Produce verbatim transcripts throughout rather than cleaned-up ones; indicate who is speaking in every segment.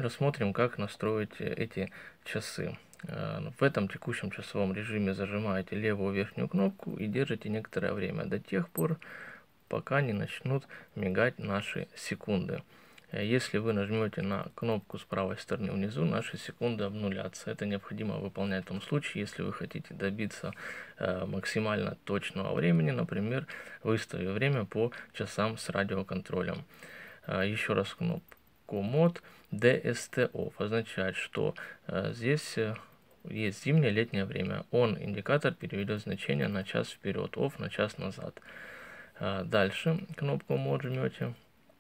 Speaker 1: Рассмотрим, как настроить эти часы. В этом текущем часовом режиме зажимаете левую верхнюю кнопку и держите некоторое время до тех пор, пока не начнут мигать наши секунды. Если вы нажмете на кнопку с правой стороны внизу, наши секунды обнулятся. Это необходимо выполнять в том случае, если вы хотите добиться э, максимально точного времени, например, выставив время по часам с радиоконтролем. Э, еще раз кнопку мод. ди эс ти офф означает, что э, здесь э, есть зимнее, летнее время. Он, индикатор, переведет значение на час вперед, off на час назад. Э, дальше кнопку мод жмете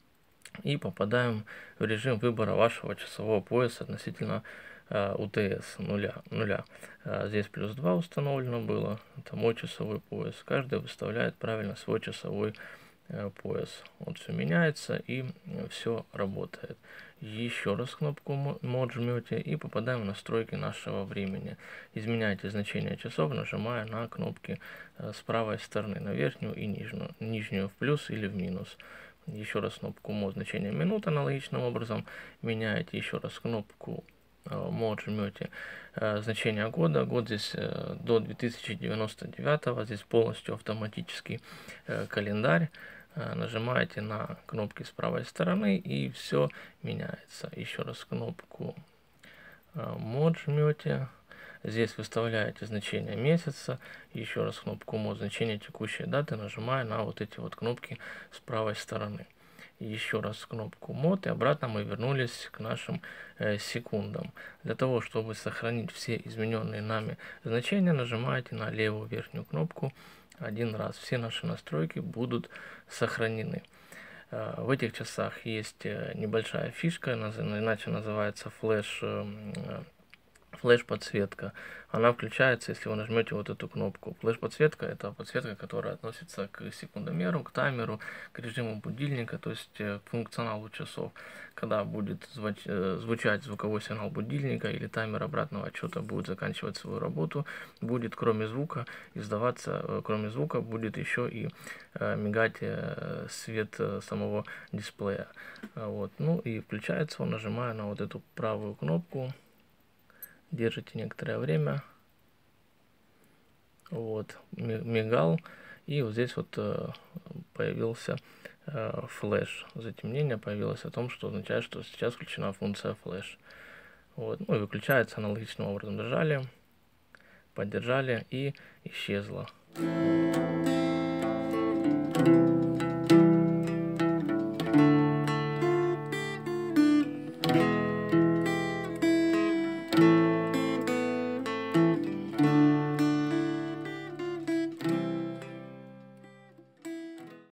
Speaker 1: и попадаем в режим выбора вашего часового пояса относительно э, ю ти эс нуля. нуля. Э, здесь плюс два установлено было, это мой часовой пояс. Каждый выставляет правильно свой часовой э, пояс. Вот все меняется и э, все работает. Еще раз кнопку мод жмете и попадаем в настройки нашего времени. Изменяйте значение часов, нажимая на кнопки э, с правой стороны, на верхнюю и нижнюю, нижнюю в плюс или в минус. Еще раз кнопку мод, значение минут аналогичным образом меняете. Еще раз кнопку э, мод жмете, э, значение года. Год здесь э, до две тысячи девяносто девятого, здесь полностью автоматический э, календарь. Э, нажимаете на кнопки с правой стороны и все меняется. Еще раз кнопку э, мод жмете. Здесь выставляете значение месяца, еще раз кнопку мод, значение текущей даты, нажимая на вот эти вот кнопки с правой стороны. Еще раз кнопку мод, и обратно мы вернулись к нашим э, секундам. Для того, чтобы сохранить все измененные нами значения, нажимаете на левую верхнюю кнопку один раз. Все наши настройки будут сохранены. Э, в этих часах есть э, небольшая фишка, иначе называется флеш э, флеш-подсветка. Она включается, если вы нажмете вот эту кнопку. Флеш-подсветка — это подсветка, которая относится к секундомеру, к таймеру, к режиму будильника, то есть к функционалу часов. Когда будет звучать звуковой сигнал будильника или таймер обратного отсчета будет заканчивать свою работу, будет кроме звука издаваться, кроме звука будет еще и мигать свет самого дисплея. Вот. Ну и включается он, нажимая на вот эту правую кнопку. Держите некоторое время, вот, мигал, и вот здесь вот э, появился э, флеш, затемнение появилось о том, что означает, что сейчас включена функция флеш. Вот, ну и выключается аналогичным образом, нажали, поддержали и исчезло. Thank you.